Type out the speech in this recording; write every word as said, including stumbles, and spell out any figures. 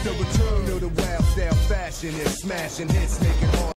The return of the wild style fashion is smashing hits, making hard.